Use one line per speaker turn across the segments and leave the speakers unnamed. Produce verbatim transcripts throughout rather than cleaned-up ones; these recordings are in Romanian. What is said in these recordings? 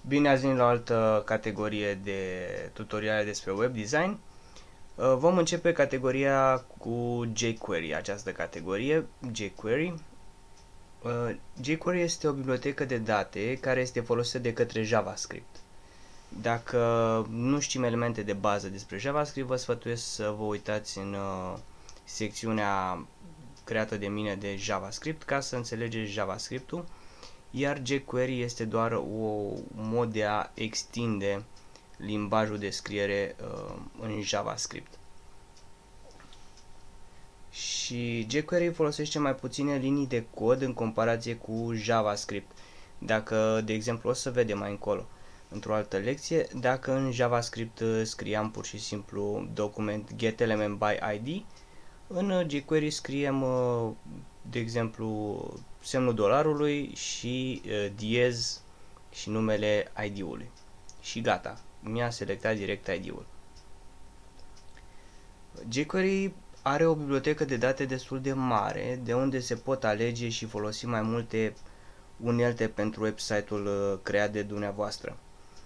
Bine ați venit la o altă categorie de tutoriale despre web design. Vom începe categoria cu jQuery, această categorie, jQuery. jQuery este o bibliotecă de date care este folosită de către JavaScript. Dacă nu știm elemente de bază despre JavaScript, vă sfătuiesc să vă uitați în secțiunea creată de mine de JavaScript ca să înțelegeți JavaScript-ul. Iar jQuery este doar o mod de a extinde limbajul de scriere uh, în JavaScript. Și jQuery folosește mai puține linii de cod în comparație cu JavaScript. Dacă, de exemplu, o să vedem mai încolo într-o altă lecție, dacă în JavaScript scriam pur și simplu document getElementById, în jQuery scriem, de exemplu, semnul dolarului și diez și numele I D-ului. Și gata, mi-a selectat direct I D-ul. jQuery are o bibliotecă de date destul de mare, de unde se pot alege și folosi mai multe unelte pentru website-ul creat de dumneavoastră.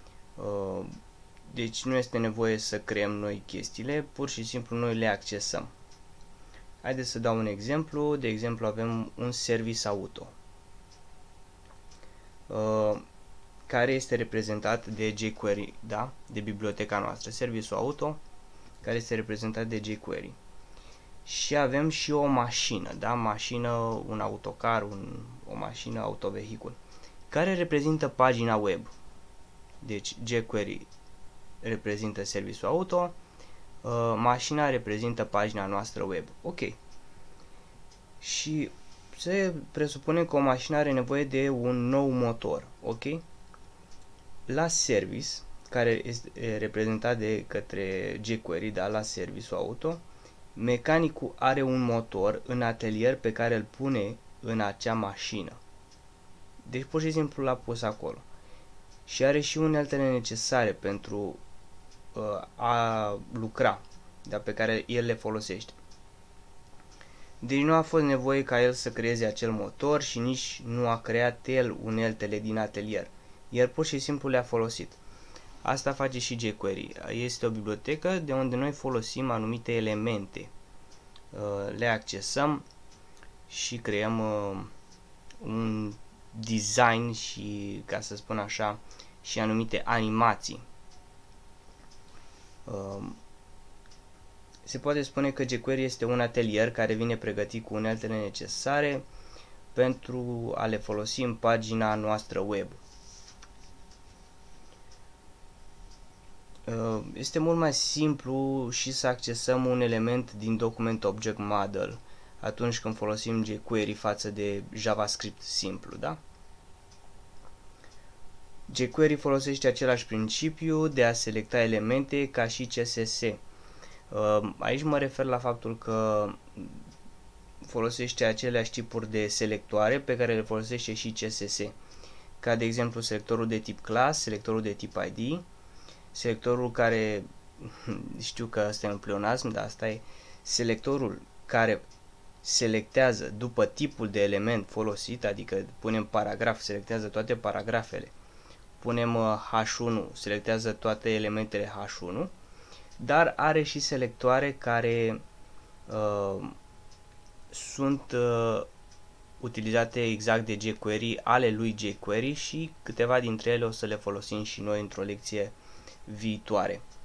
Deci nu este nevoie să creăm noi chestiile, pur și simplu noi le accesăm. Haideți să dau un exemplu. De exemplu, avem un service auto uh, care este reprezentat de jQuery, da? De biblioteca noastră. Service auto care este reprezentat de jQuery. Și avem și o mașină, da? Mașină, un autocar, un, o mașină autovehicul, care reprezintă pagina web. Deci jQuery reprezintă service auto, Uh, mașina reprezintă pagina noastră web. Ok. Și se presupune că o mașină are nevoie de un nou motor. Ok. La service, care este reprezentat de către jQuery, da, la service auto, mecanicul are un motor în atelier pe care îl pune în acea mașină. Deci pur și simplu l-a pus acolo. Și are și uneltele necesare pentru a lucra, dar pe care el le folosește. Deci nu a fost nevoie ca el să creeze acel motor și nici nu a creat el uneltele din atelier. El pur și simplu le-a folosit. Asta face și jQuery. Este o bibliotecă de unde noi folosim anumite elemente. Le accesăm și creăm un design și, ca să spun așa, și anumite animații. Se poate spune că jQuery este un atelier care vine pregătit cu uneltele necesare pentru a le folosi în pagina noastră web. Este mult mai simplu și să accesăm un element din Document Object Model atunci când folosim jQuery față de JavaScript simplu, da? jQuery folosește același principiu de a selecta elemente ca și C S S. Aici mă refer la faptul că folosește aceleași tipuri de selectoare pe care le folosește și C S S, ca de exemplu selectorul de tip class, selectorul de tip I D, selectorul care, știu că asta e un pleonasm, dar asta e selectorul care selectează după tipul de element folosit, adică punem paragraf, selectează toate paragrafele. Punem H unu, selectează toate elementele H unu, dar are și selectoare care uh, sunt uh, utilizate exact de jQuery, ale lui jQuery, și câteva dintre ele o să le folosim și noi într-o lecție viitoare.